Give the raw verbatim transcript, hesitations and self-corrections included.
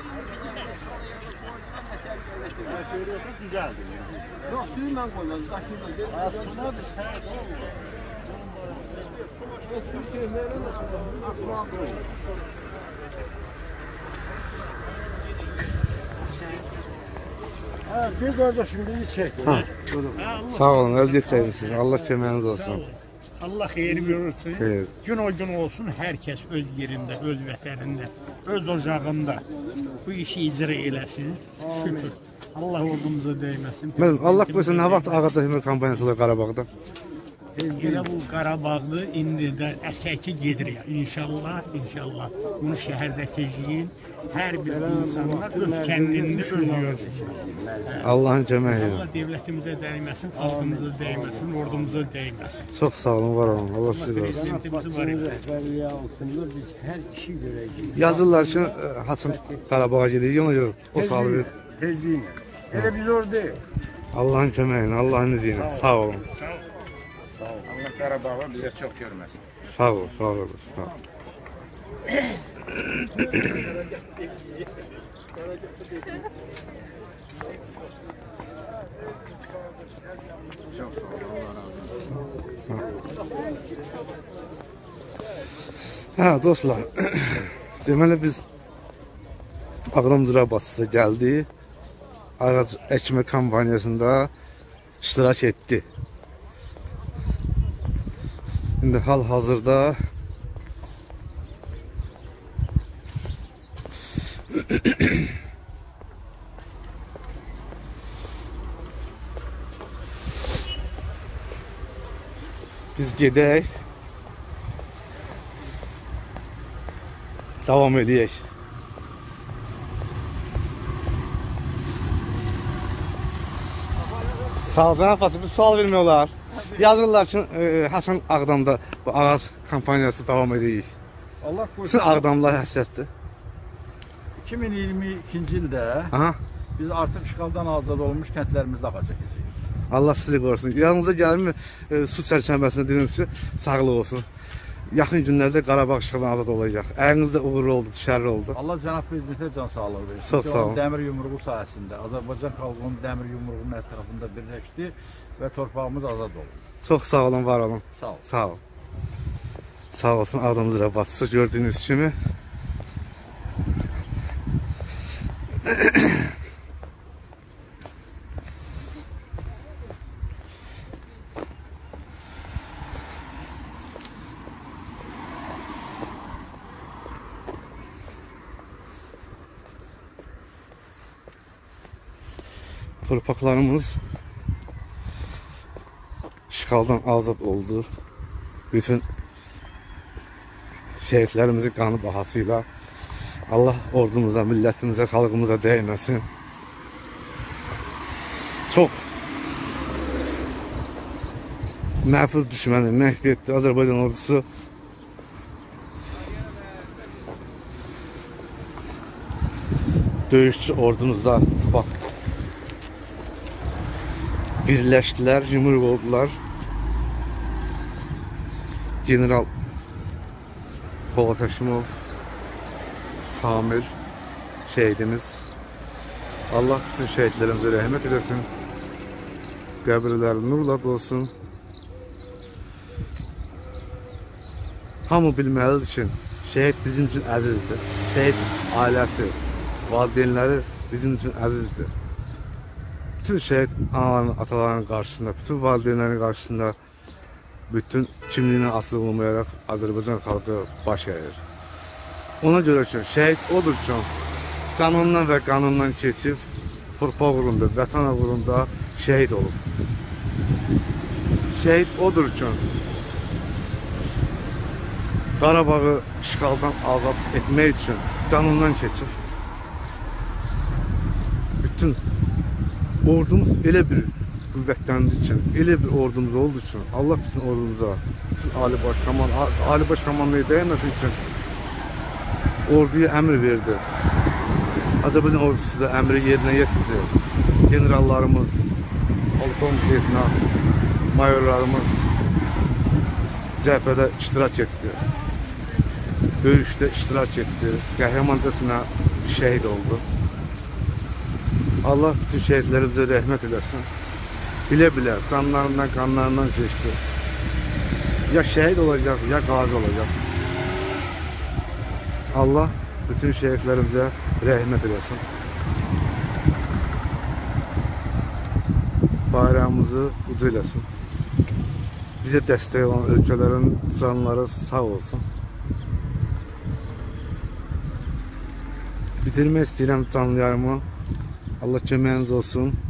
Güzeldi. Yok suyla koymaz, kaşığıyla. Aslında biz her şey olur. Ha, bir kardeşim bizi çek. Ha. Sağ olun, öldü siz. Allah köməyiniz olsun. Allah xeyir verirsin. Xeyir. Gün o gün olsun herkes öz yerinde, öz vətənində, öz ocağında bu işi icra eləsin. Şükür. Allah ordumuza değməsin. Mən Allah qoysun, nə vaxt ağac əkmə kampaniyası var Qarabağda? Elə bu Qarabağlı indi də ək-əki gedir ya. İnşallah, inşallah. Bunu şəhərdə tezliyin hər bir insanlar öz kəndində özüyor. Allahın köməyi. Allah devlətimizə dəyməsin, xalqımıza dəyməsin, ordumuza dəyməsin. Çox sağ olun, var olun. Allah sizi qorusun. Prezidentimiz var idi. Rəhbərliyi altında biz hər işi görəcəyik. Yazırlar ki, Hasan Qarabağa gedir, ona görə o sağlıq. Tezliyinlə. Elə biz oradayıq. Allahın köməyi, Allahın izni ilə. Sağ olun. Allah Qarabağı bizə çox görməsin. Sağ ol, sağ ol. Sağ ol. Çox sağ ol. Allah razı olsun. Hə, dostlar. Deməli biz Ağrım Zirabası'na gəldi. Ağac əkmə kampaniyasında iştirak etdi. Şimdi hal-hazırda biz gedək, davam edək. Sağ ol, cənab Fasıl, bir sual vermək olar. Yazırlar ki, e, Hasan Ağdamda bu ağac kampaniyası davam edəyik. Allah Bütün qoysun. Ağdamlar həsrətdir. iki min iyirmi ikinci ildə Aha. biz artıq işğaldan azad olmuş kəndlərimizdə ağac əkəcəyik. Allah sizi qorusun. Yanınıza gəlmir e, su çərşənbəsində dediniz ki, sağlıq olsun. Yaxın günlərdə Qarabağ işğaldan azad olacaq. Əlinizdə uğurlu oldu, düşərli oldu. Allah cənab prezidentə can sağlığı versin. Çox sağ olun. Dəmir yumruğu sayəsində Azərbaycan xalqının dəmir yumruğunun ətrafında birləşdi və torpağımız azad oldu. Çox sağ olun, var olun. Sağ ol. Sağ ol. Sağ olsun Ağdam Zirabasısı gördüyünüz kimi. Torpaqlarımız işğaldan azad oldu. Bütün şehitlerimizin qanı bahasıyla Allah ordumuza, millətimizə, xalqımıza dəyməsin. Çox məful düşməni məhv etdi Azərbaycan ordusu. Döyüşçü ordumuzda bak birləşdilər, yumruq oldular. General Polat Həşimov, Samir şehidimiz. Allah bütün şehitlerimize rəhmət edesin. Qəbirləri nurla dolsun. Hamı bilməlidir ki, şehit bizim için əzizdir. Şehit ailəsi, valideynləri bizim için əzizdir. Bütün şehit anaların, ataların karşısında, bütün valideynlərin karşısında bütün kimliğine asılı olmayaraq Azərbaycan xalqı baş əyir. Ona görə ki, şehit odur ki, canından və qanından keçib, torpaq uğrunda, vətən uğrunda şehit olub. Şehit odur ki, Qarabağı işğaldan azad etmək üçün canından keçib. Bütün ordumuz elə bir qüvvətləndi üçün, elə bir ordumuz olduğu üçün Allah bütün ordumuza, bütün Ali Başkoman, Ali Başkomanlığı dəyməsin üçün orduya əmr verdi. Azərbaycan ordusu da əmri yerinə yetirdi. Generallarımız, polkovniklər, mayorlarımız cəbhədə iştirak etdi. Döyüşdə iştirak etdi. Qəhrəmancasına şehit oldu. Allah bütün şehitlerimize rəhmət eləsin. Bile-bile canlarından, kanlarından geçti. Ya şehit olacak, ya gazi olacak. Allah bütün şehitlerimize rəhmət eləsin. Bayrağımızı ucu eləsin. Bize destek olan ülkelerin canları sağ olsun. Bitirmək istəyirəm canlılarımı. Allah köməyiniz olsun.